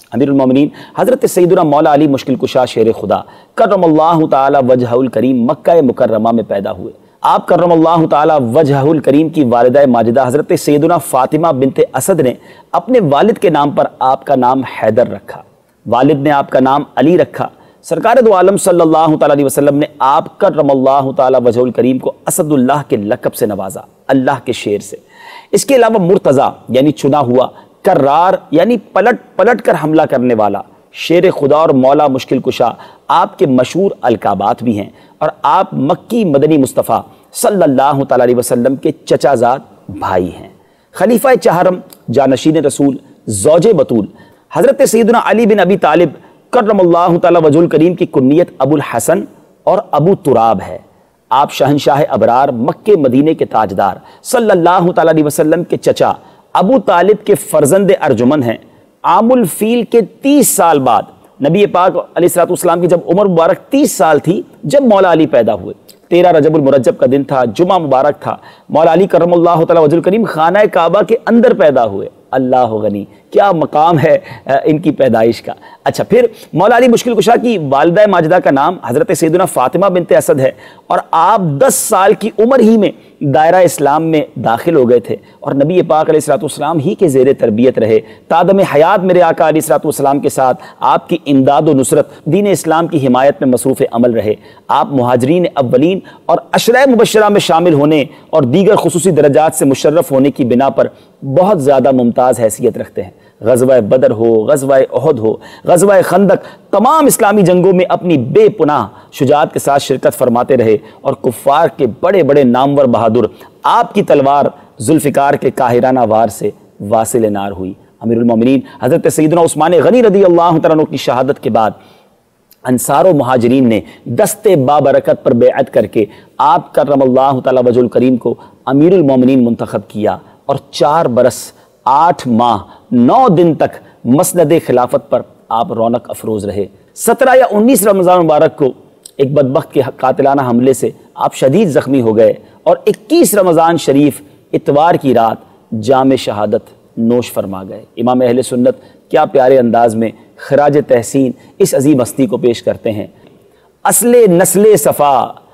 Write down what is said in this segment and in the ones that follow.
امیر المومنین حضرت سیدنا مولا علی مشکل کشا شیر خدا کرم اللہ تعالی وجہہ الکریم مکہ مکرمہ میں پیدا ہوئے۔ آپ کرم اللہ تعالی وجہہ الکریم کی والدہ ماجدہ حضرت سیدنا فاطمہ بنت اسد نے اپنے والد کے نام پر آپ کا نام حیدر رکھا، والد نے آپ کا نام علی رکھا۔ سرکار دو عالم صلی اللہ تعالی علیہ وسلم نے آپ کرم اللہ تعالی وجہہ الکریم کو اسد اللہ کے لقب سے نوازا، اللہ کے شیر سے۔ اس کے علاوہ مرتضیٰ یعنی چنا ہوا، کرار یعنی پلٹ پلٹ کر حملہ کرنے والا، شیر خدا اور مولا مشکل کشا آپ کے مشہور القابات بھی ہیں، اور آپ مکی مدنی مصطفیٰ صلی اللہ تعالی علیہ وسلم کے چچا زاد بھائی ہیں۔ خلیفہ چہارم، جانشین رسول، زوج بطول حضرت سیدنا علی بن ابی طالب کرم اللہ تعالی وجہہ الکریم کی کنیت ابو الحسن اور ابو تراب ہے۔ آپ شہنشاہ ابرار مکے مدینے کے تاجدار صلی اللہ تعالی علیہ وسلم کے چچا ابو طالب کے فرزند ارجمن ہیں۔ عام الفیل کے 30 سال بعد نبی پاک علیہ السلام کی جب عمر مبارک 30 سال تھی، جب مولا علی پیدا ہوئے، 13 رجب المرجب کا دن تھا، جمعہ مبارک تھا، مولا علی کرم اللہ تعالی وجہہ الکریم خانہ کعبہ کے اندر پیدا ہوئے۔ اللہ غنی، کیا مقام ہے ان کی پیدائش کا۔ اچھا، پھر مولا علی مشکل کشا کی والدہ ماجدہ کا نام حضرت سیدنا فاطمہ بنت اسد ہے، اور آپ 10 سال کی عمر ہی میں دائرہ اسلام میں داخل ہو گئے تھے، اور نبی پاک علیہ السلام ہی کے زیر تربیت رہے۔ تادم حیات میرے آقا علیہ السلام کے ساتھ آپ کی امداد و نصرت، دین اسلام کی حمایت میں مصروف عمل رہے۔ آپ مہاجرین اولین اور عشرہ مبشرہ میں شامل ہونے اور دیگر خصوصی درجات سے مشرف ہونے کی بنا پر بہت زیادہ ممتاز حیثیت رکھتے ہیں۔ غزوہ بدر ہو، غزوہ احد ہو، غزوہ خندق، تمام اسلامی جنگوں میں اپنی بے پناہ شجاعت کے ساتھ شرکت فرماتے رہے، اور کفار کے بڑے بڑے نامور بہادر آپ کی تلوار ذوالفقار کے قاہرانہ وار سے واصل نار ہوئی۔ امیر المومنین حضرت سیدنا عثمان غنی رضی اللہ تعالیٰ عنہ کی شہادت کے بعد انصار و مہاجرین نے دست بابرکت پر بیعت کر کے آپ کرم اللہ تعالی وجہہ الکریم کو امیر المومنین منتخب کیا، اور 4 برس 8 ماہ 9 دن تک مسند خلافت پر آپ رونق افروز رہے۔ 17 یا 19 رمضان مبارک کو ایک بدبخت کے قاتلانہ حملے سے آپ شدید زخمی ہو گئے، اور 21 رمضان شریف اتوار کی رات جام شہادت نوش فرما گئے۔ امام اہل سنت کیا پیارے انداز میں خراج تحسین اس عظیم ہستی کو پیش کرتے ہیں۔ اصل نسل صفا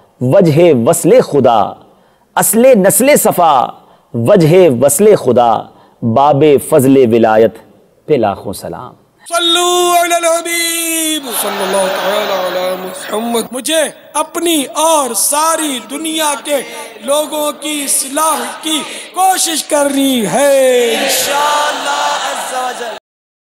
وجہ وصل خدا، اصل نسل صفا وجہ وصل خدا، باب فضل ولایت پہ لاکھوں سلام۔ صلو علی الحبیب صلی اللہ تعالی علی محمد۔ مجھے اپنی اور ساری دنیا کے لوگوں کی اصلاح کی کوشش کرنی ہے انشاءاللہ۔